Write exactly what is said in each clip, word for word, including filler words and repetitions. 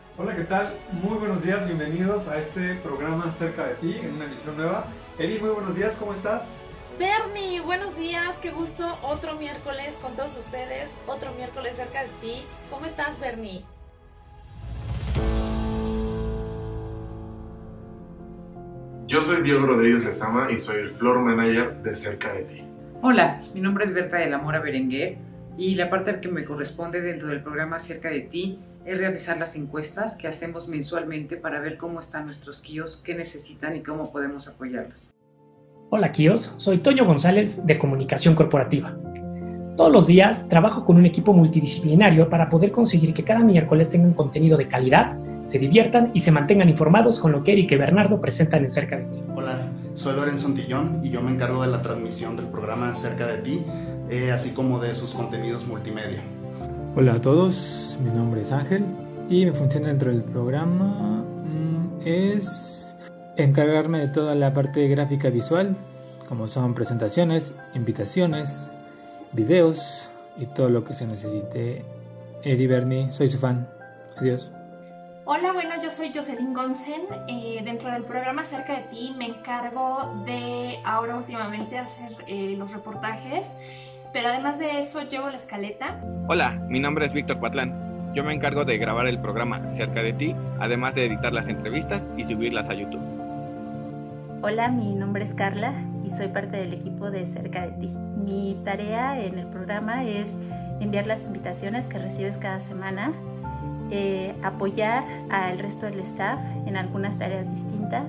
Hola, ¿qué tal? Muy buenos días, bienvenidos a este programa Cerca de Ti, en una emisión nueva. Eri, muy buenos días, ¿cómo estás? Bernie, buenos días, qué gusto, otro miércoles con todos ustedes, otro miércoles cerca de ti. ¿Cómo estás, Bernie? Yo soy Diego Rodríguez Lezama y soy el Floor Manager de Cerca de Ti. Hola, mi nombre es Berta de la Mora Berenguer y la parte que me corresponde dentro del programa Cerca de Ti es realizar las encuestas que hacemos mensualmente para ver cómo están nuestros kioscos, qué necesitan y cómo podemos apoyarlos. Hola Kios, soy Toño González de Comunicación Corporativa. Todos los días trabajo con un equipo multidisciplinario para poder conseguir que cada miércoles tengan contenido de calidad, se diviertan y se mantengan informados con lo que Eric y Bernardo presentan en Cerca de Ti. Hola, soy Lorenzo Antillón y yo me encargo de la transmisión del programa Cerca de Ti, eh, así como de sus contenidos multimedia. Hola a todos, mi nombre es Ángel y mi función dentro del programa mmm, es encargarme de toda la parte gráfica visual, como son presentaciones, invitaciones, videos y todo lo que se necesite. Eddie, Bernie, soy su fan. Adiós. Hola, bueno, yo soy Jocelyn Gonsen. Eh, dentro del programa Cerca de Ti me encargo de ahora últimamente hacer eh, los reportajes, pero además de eso llevo la escaleta. Hola, mi nombre es Víctor Patlán. Yo me encargo de grabar el programa Cerca de Ti, además de editar las entrevistas y subirlas a YouTube. Hola, mi nombre es Carla y soy parte del equipo de Cerca de Ti. Mi tarea en el programa es enviar las invitaciones que recibes cada semana, eh, apoyar al resto del staff en algunas tareas distintas.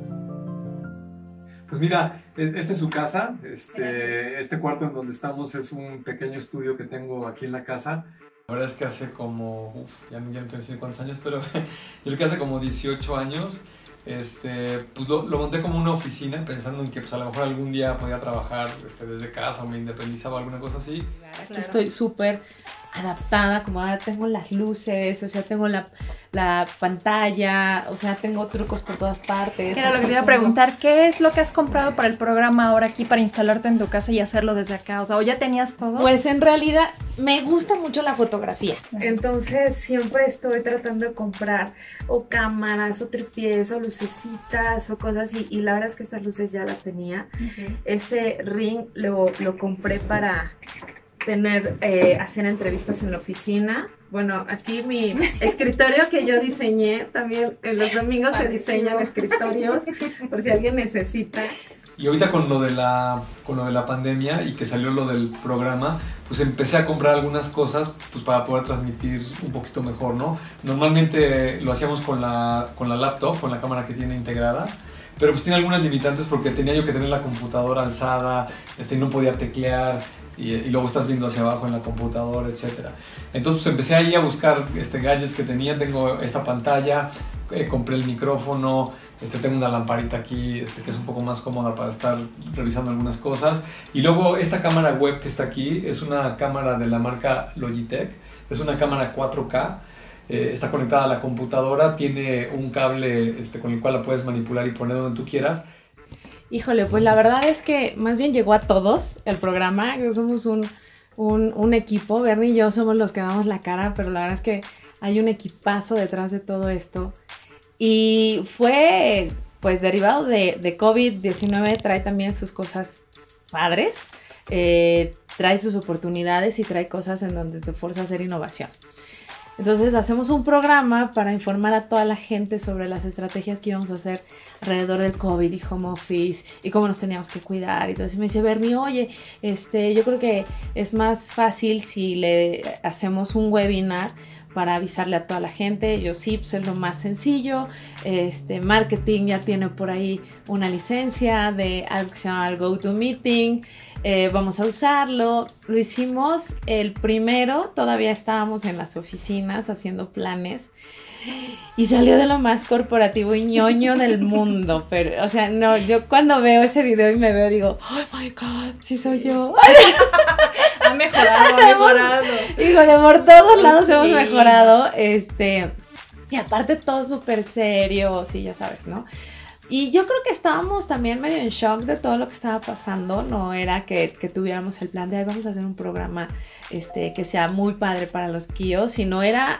Pues mira, esta es su casa, este, este cuarto en donde estamos es un pequeño estudio que tengo aquí en la casa. La verdad es que hace como, uff, ya, ya no quiero decir cuántos años, pero yo creo que hace como dieciocho años, este, pues lo, lo monté como una oficina pensando en que pues a lo mejor algún día podía trabajar este, desde casa o me independizaba o alguna cosa así. Aquí claro. Estoy súper adaptada, como ahora tengo las luces, o sea, tengo la, la pantalla, o sea, tengo trucos por todas partes. Era lo que te iba a preguntar, ¿qué es lo que has comprado para el programa ahora aquí para instalarte en tu casa y hacerlo desde acá? O sea, ¿o ya tenías todo? Pues en realidad me gusta mucho la fotografía. Entonces siempre estoy tratando de comprar o cámaras, o tripiés, o lucecitas, o cosas y, y la verdad es que estas luces ya las tenía. Uh-huh. Ese ring lo, lo compré para tener, eh, hacer entrevistas en la oficina. Bueno, aquí mi escritorio que yo diseñé, también en los domingos se diseñan escritorios, por si alguien necesita. Y ahorita con lo de la, con lo de la pandemia y que salió lo del programa, pues empecé a comprar algunas cosas pues para poder transmitir un poquito mejor, ¿no? Normalmente lo hacíamos con la, con la laptop, con la cámara que tiene integrada, pero pues tiene algunas limitantes porque tenía yo que tener la computadora alzada, este, y no podía teclear, y, y luego estás viendo hacia abajo en la computadora, etcétera. Entonces pues empecé ahí a buscar este, gadgets que tenía. Tengo esta pantalla, eh, compré el micrófono, este, tengo una lamparita aquí este, que es un poco más cómoda para estar revisando algunas cosas. Y luego esta cámara web que está aquí es una cámara de la marca Logitech, es una cámara cuatro K. Eh, está conectada a la computadora, tiene un cable este, con el cual la puedes manipular y poner donde tú quieras. Híjole, pues la verdad es que más bien llegó a todos el programa, somos un, un, un equipo, Bernie y yo somos los que damos la cara, pero la verdad es que hay un equipazo detrás de todo esto y fue pues derivado de, de COVID diecinueve, trae también sus cosas padres, eh, trae sus oportunidades y trae cosas en donde te fuerza a hacer innovación. Entonces hacemos un programa para informar a toda la gente sobre las estrategias que íbamos a hacer alrededor del COVID y home office y cómo nos teníamos que cuidar. Y entonces me dice Bernie, oye, este, yo creo que es más fácil si le hacemos un webinar para avisarle a toda la gente. Yo sí, pues es lo más sencillo. Este, marketing ya tiene por ahí una licencia de algo que se llama el GoToMeeting. Eh, vamos a usarlo. Lo hicimos el primero, todavía estábamos en las oficinas haciendo planes y salió de lo más corporativo y ñoño del mundo. Pero, o sea, no, yo cuando veo ese video y me veo digo, oh my God, sí soy yo. Ha mejorado, ha mejorado. Híjole, por todos lados sí. hemos mejorado. Este, y aparte todo súper serio, sí, ya sabes, ¿no? Y yo creo que estábamos también medio en shock de todo lo que estaba pasando. No era que, que tuviéramos el plan de, ay, vamos a hacer un programa este, que sea muy padre para los kios, sino era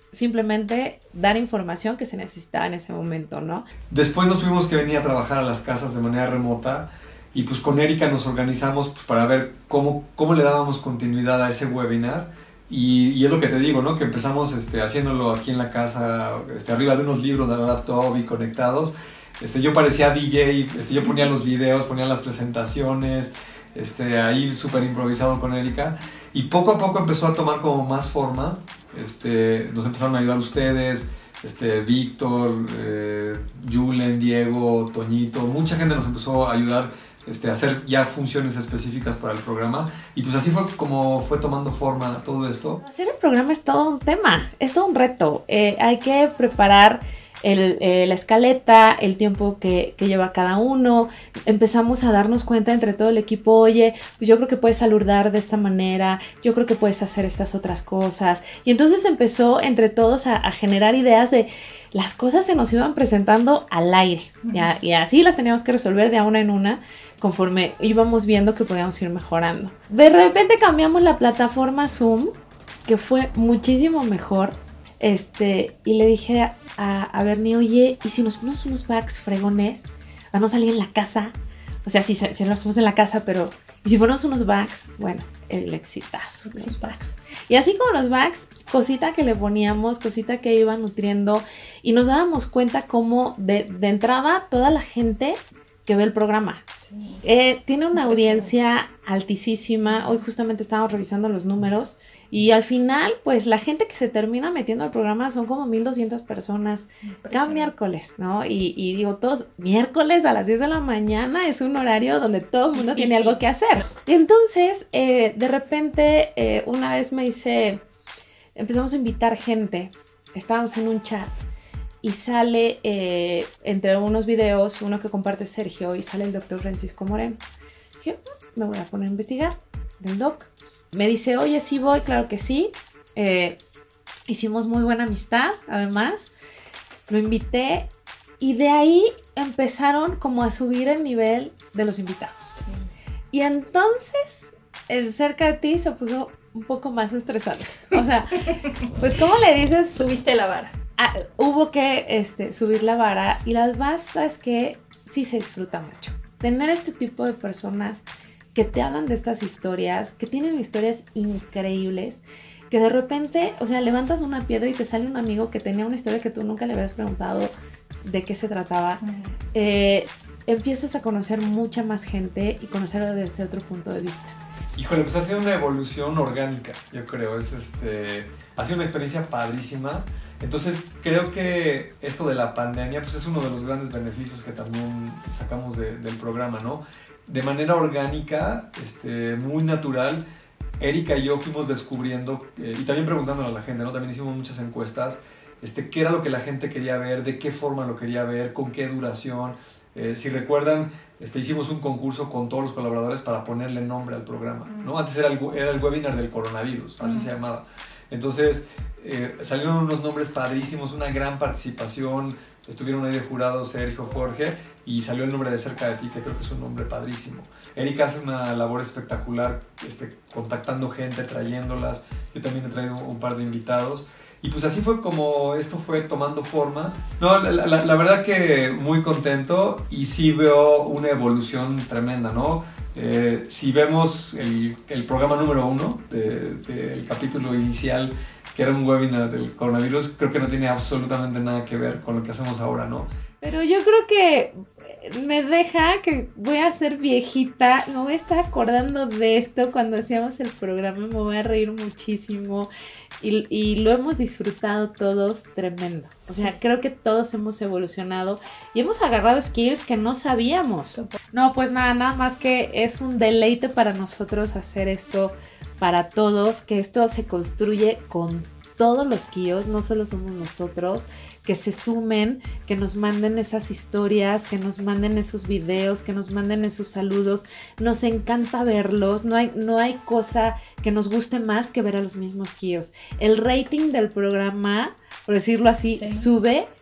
simplemente dar información que se necesitaba en ese momento, ¿no? Después nos tuvimos que venir a trabajar a las casas de manera remota y pues con Erika nos organizamos pues, para ver cómo, cómo le dábamos continuidad a ese webinar y, y es lo que te digo, ¿no? Que empezamos este, haciéndolo aquí en la casa, este, arriba de unos libros de laptop y conectados. Este, yo parecía D J, este, yo ponía los videos, ponía las presentaciones, este, ahí súper improvisado con Erika y poco a poco empezó a tomar como más forma. Este, nos empezaron a ayudar ustedes, este, Víctor, eh, Julen, Diego, Toñito, mucha gente nos empezó a ayudar este, a hacer ya funciones específicas para el programa y pues así fue como fue tomando forma todo esto. Hacer el programa es todo un tema, es todo un reto, eh, hay que preparar El, eh, la escaleta, el tiempo que, que lleva cada uno, empezamos a darnos cuenta entre todo el equipo, oye, pues yo creo que puedes saludar de esta manera, yo creo que puedes hacer estas otras cosas, y entonces empezó entre todos a, a generar ideas de las cosas se nos iban presentando al aire, ya, y así las teníamos que resolver de una en una, conforme íbamos viendo que podíamos ir mejorando. De repente cambiamos la plataforma Zoom, que fue muchísimo mejor. Este, y le dije a, a, a Bernie, oye, ¿y si nos ponemos unos bags fregones? Vamos a salir en la casa. O sea, si, si lo hacemos en la casa, pero... ¿Y si ponemos unos bags? Bueno, el exitazo de los bags. Y así como los bags, cosita que le poníamos, cosita que iba nutriendo. Y nos dábamos cuenta cómo de, de entrada toda la gente que ve el programa. Sí. Eh, tiene una audiencia altísima. Hoy justamente estábamos revisando los números. Y al final, pues la gente que se termina metiendo al programa son como mil doscientas personas cada miércoles, ¿no? Y, y digo, todos miércoles a las diez de la mañana es un horario donde todo el mundo tiene algo que hacer. Y entonces, eh, de repente, eh, una vez me hice, empezamos a invitar gente, estábamos en un chat y sale eh, entre unos videos, uno que comparte Sergio, y sale el doctor Francisco Moreno. Dije, me voy a poner a investigar del doc. Me dice, oye, sí voy, claro que sí. Eh, hicimos muy buena amistad, además. Lo invité y de ahí empezaron como a subir el nivel de los invitados. Sí. Y entonces, el Cerca de Ti se puso un poco más estresante. O sea, pues, ¿cómo le dices? Subiste la vara. Ah, hubo que este, subir la vara y las bases que sí se disfruta mucho. Tener este tipo de personas que te hablan de estas historias, que tienen historias increíbles, que de repente, o sea, levantas una piedra y te sale un amigo que tenía una historia que tú nunca le habías preguntado de qué se trataba. Uh-huh. eh, empiezas a conocer mucha más gente y conocerlo desde otro punto de vista. Híjole, pues ha sido una evolución orgánica, yo creo. Es este, ha sido una experiencia padrísima. Entonces creo que esto de la pandemia pues es uno de los grandes beneficios que también sacamos de, del programa, ¿no? De manera orgánica, este, muy natural, Erika y yo fuimos descubriendo, eh, y también preguntándole a la gente, ¿no? También hicimos muchas encuestas, este, qué era lo que la gente quería ver, de qué forma lo quería ver, con qué duración. Eh, si recuerdan, este, hicimos un concurso con todos los colaboradores para ponerle nombre al programa, ¿no? Antes era el, era el webinar del coronavirus, así uh-huh. se llamaba. Entonces, eh, salieron unos nombres padrísimos, una gran participación, estuvieron ahí de jurado Sergio, Jorge, y salió el nombre de Cerca de Ti, que creo que es un nombre padrísimo. Erika hace una labor espectacular, este, contactando gente, trayéndolas. Yo también he traído un par de invitados. Y pues así fue como esto fue tomando forma. No, la, la, la verdad que muy contento y sí veo una evolución tremenda, ¿no? Eh, si vemos el, el programa número uno del de, de capítulo inicial, que era un webinar del coronavirus, creo que no tiene absolutamente nada que ver con lo que hacemos ahora, ¿no? Pero yo creo que me deja que voy a ser viejita, me voy a estar acordando de esto cuando hacíamos el programa, me voy a reír muchísimo y, y lo hemos disfrutado todos tremendo. O sea, sí. Creo que todos hemos evolucionado y hemos agarrado skills que no sabíamos. No, pues nada, nada más que es un deleite para nosotros hacer esto para todos, que esto se construye con todos los kios, no solo somos nosotros, que se sumen, que nos manden esas historias, que nos manden esos videos, que nos manden esos saludos. Nos encanta verlos, no hay, no hay cosa que nos guste más que ver a los mismos kios. El rating del programa, por decirlo así, sí. sube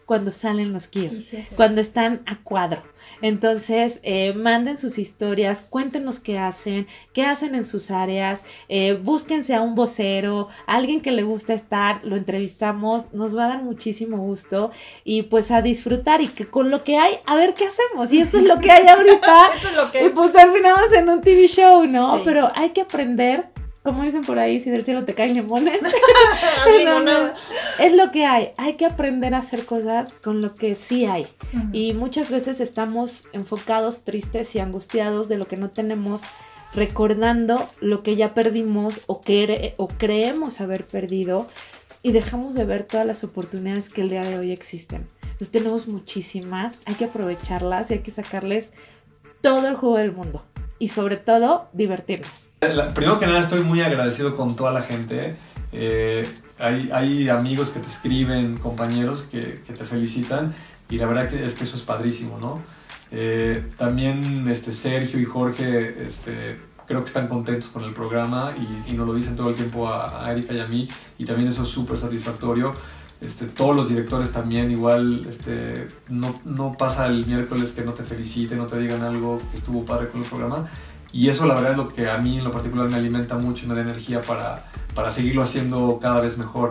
cuando salen los K I Os, Sí, sí, sí. cuando están a cuadro. Entonces, eh, manden sus historias, cuéntenos qué hacen, qué hacen en sus áreas, eh, búsquense a un vocero, a alguien que le gusta estar, lo entrevistamos, nos va a dar muchísimo gusto y pues a disfrutar y que con lo que hay, a ver qué hacemos. Y esto es lo que hay ahorita Esto es lo que- y pues terminamos en un T V show, ¿no? Sí. Pero hay que aprender, como dicen por ahí, si del cielo te caen limones. Así No, no, no, nada. es lo que hay, hay que aprender a hacer cosas con lo que sí hay. Ujú. Y muchas veces estamos enfocados, tristes y angustiados de lo que no tenemos, recordando lo que ya perdimos o, que, o creemos haber perdido y dejamos de ver todas las oportunidades que el día de hoy existen. Entonces tenemos muchísimas, hay que aprovecharlas y hay que sacarles todo el jugo del mundo y sobre todo divertirnos. La- primero que nada estoy muy agradecido con toda la gente. Eh, hay, hay amigos que te escriben, compañeros que, que te felicitan y la verdad que es que eso es padrísimo, ¿no? Eh, también este, Sergio y Jorge este, creo que están contentos con el programa y, y nos lo dicen todo el tiempo a, a Erika y a mí y también eso es súper satisfactorio. Este, todos los directores también igual, este, no, no pasa el miércoles que no te feliciten, no te digan algo que estuvo padre con el programa y eso la verdad es lo que a mí en lo particular me alimenta mucho y me da energía para, para seguirlo haciendo cada vez mejor.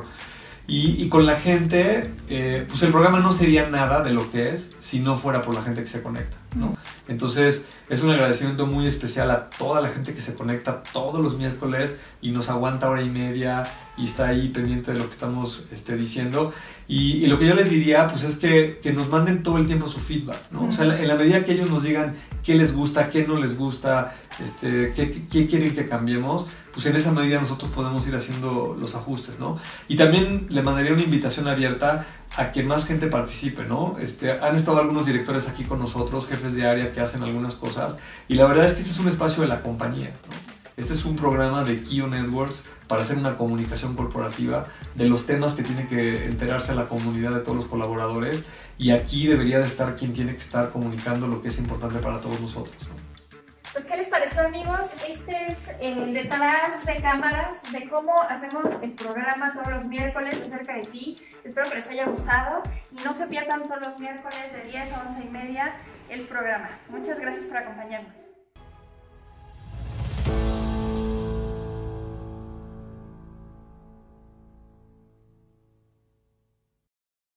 Y, y con la gente, eh, pues el programa no sería nada de lo que es si no fuera por la gente que se conecta, ¿no? Entonces es un agradecimiento muy especial a toda la gente que se conecta todos los miércoles y nos aguanta hora y media y está ahí pendiente de lo que estamos este, diciendo. Y, y lo que yo les diría pues es que, que nos manden todo el tiempo su feedback, ¿no? O sea, en la, en la medida que ellos nos digan qué les gusta, qué no les gusta, este, qué, qué, qué quieren que cambiemos, pues en esa medida nosotros podemos ir haciendo los ajustes, ¿no? Y también le mandaría una invitación abierta a que más gente participe, ¿no? Este, han estado algunos directores aquí con nosotros, jefes de área que hacen algunas cosas, y la verdad es que este es un espacio de la compañía, ¿no? Este es un programa de K I O Networks para hacer una comunicación corporativa de los temas que tiene que enterarse la comunidad de todos los colaboradores, y aquí debería de estar quien tiene que estar comunicando lo que es importante para todos nosotros, ¿no? Pues, ¿qué les pareció, amigos? Este es el detrás de cámaras de cómo hacemos el programa todos los miércoles acerca de ti. Espero que les haya gustado y no se pierdan todos los miércoles de diez a once y media el programa. Muchas gracias por acompañarnos.